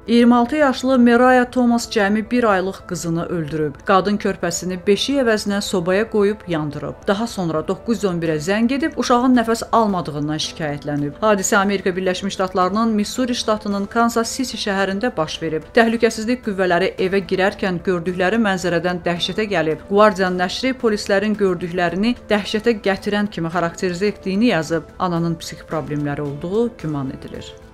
26 yaşlı Meraya Thomas cəmi 1 aylıq qızını öldürüb. Qadın körpəsini beşik əvəzinə sobaya qoyub yandırıb. Daha sonra 911-ə zəng edib uşağın nəfəs almadığından şikayətlənib. Hadisə Amerika Birləşmiş Ştatlarının Missouri ştatının Kansas City şəhərində baş verib. Təhlükəsizlik qüvvələri evə girərkən gördükləri mənzərədən dəhşətə gəlib. Guardian nəşri polislərin gördüklərini dəhşətə gətirən kimi xarakterizə etdiyini yazıb. Ananın psixik problemləri olduğu güman edilir.